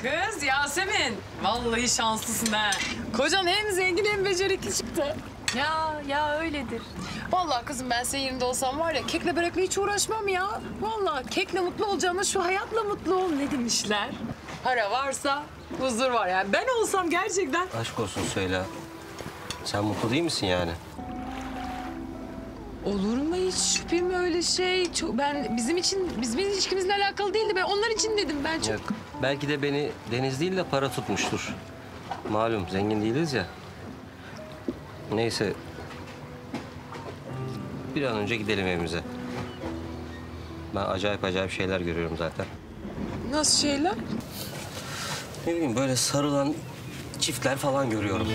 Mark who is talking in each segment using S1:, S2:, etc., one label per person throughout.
S1: Kız Yasemin, vallahi şanslısın ha. Kocan hem zengin hem becerikli çıktı.
S2: Ya öyledir.
S1: Vallahi kızım ben senin yerinde olsam var ya kekle börekle hiç uğraşmam ya. Vallahi kekle mutlu olacağıma şu hayatla mutlu ol ne demişler? Para varsa huzur var yani. Ben olsam gerçekten...
S3: Aşk olsun söyle. Sen mutlu değil misin yani?
S1: Olur mu hiç şüphem öyle şey? Ben bizim ilişkimizle alakalı değildi. Ben onlar için dedim ben çok.
S3: Yok. Belki de beni deniz değil de para tutmuştur. Malum zengin değiliz ya. Neyse. Bir an önce gidelim evimize. Ben acayip şeyler görüyorum zaten.
S1: Nasıl şeyler?
S3: Ne bileyim böyle sarılan çiftler falan görüyorum.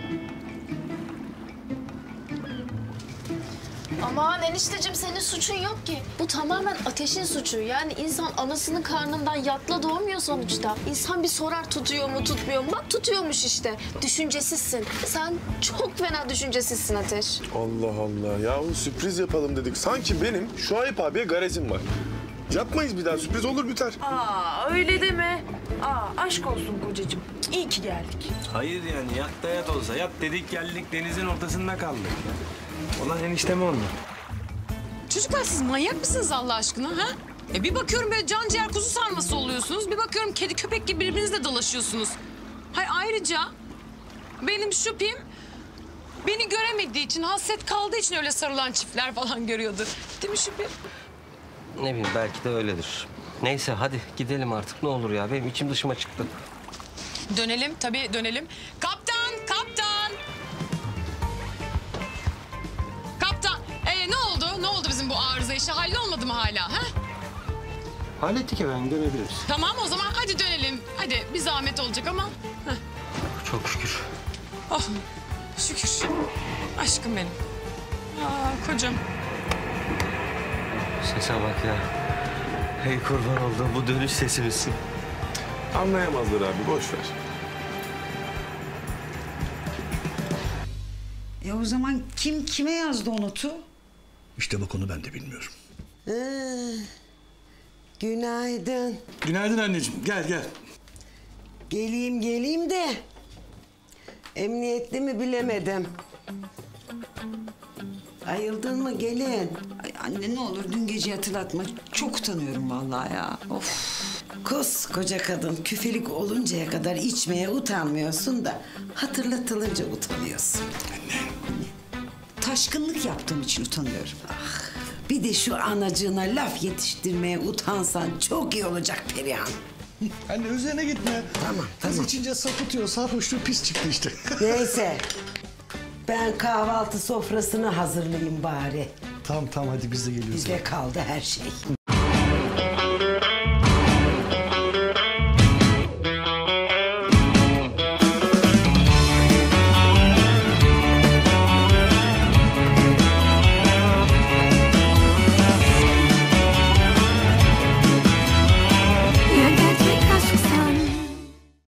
S2: Aman enişteciğim senin suçun yok ki. Bu tamamen Ateş'in suçu. Yani insan anasının karnından yatla doğmuyor sonuçta. İnsan bir sorar tutuyor mu tutmuyor mu? Bak tutuyormuş işte. Düşüncesizsin. Sen çok fena düşüncesizsin Ateş.
S4: Allah Allah. Yahu sürpriz yapalım dedik. Sanki benim Şuayb abiye garezim var. Yapmayız bir daha. Sürpriz olur biter.
S2: Öyle deme. Aşk olsun kocacığım. İyi ki geldik.
S5: Hayır yani yat da yat olsa. Yat dedik geldik denizin ortasında kaldık. Ulan eniştem oldu.
S1: Çocuklar siz manyak mısınız Allah aşkına ha? Bir bakıyorum böyle can ciğer kuzu sarması oluyorsunuz. Bir bakıyorum kedi köpek gibi birbirinizle dalaşıyorsunuz. Ayrıca benim şüphem beni göremediği için, hasret kaldığı için öyle sarılan çiftler falan görüyordu. Değil mi şüphem?
S3: Ne bileyim belki de öyledir. Neyse hadi gidelim artık ne olur ya. Benim içim dışıma çıktı.
S1: Dönelim tabii dönelim. Kaptan! Kaptan! Ne oldu? Ne oldu bizim bu arıza işi? Hallolmadı mı hala? Ha?
S5: Hallettik efendim dönebiliriz.
S1: Tamam o zaman hadi dönelim. Hadi bir zahmet olacak ama. Heh.
S3: Çok şükür.
S1: Oh şükür. Aşkım benim. Kocam.
S3: Sese bak ya. Hey kurban olduğum bu dönüş sesi misin?
S4: Anlayamazlar abi. Boş ver.
S6: O zaman kim kime yazdı o notu?
S7: İşte bak onu ben de bilmiyorum.
S8: Günaydın.
S7: Günaydın anneciğim. Gel.
S8: Geleyim de emniyetli mi bilemedim. Ayıldın mı gelin?
S6: Ay anne ne olur dün gece hatırlatma. Çok utanıyorum vallahi ya. Of.
S8: Koskoca kadın küfelik oluncaya kadar içmeye utanmıyorsun da hatırlatılınca utanıyorsun.
S6: Taşkınlık yaptığım için utanıyorum.
S8: Bir de şu anacığına laf yetiştirmeye utansan çok iyi olacak Perihan.
S7: Anne üzerine gitme.
S8: Tamam.
S7: Kız içince sapıtıyor. Sarhoşluğu pis çıktı işte.
S8: Neyse ben kahvaltı sofrasını hazırlayayım bari.
S7: Tamam hadi biz de geliyoruz.
S8: Bize kaldı her şey.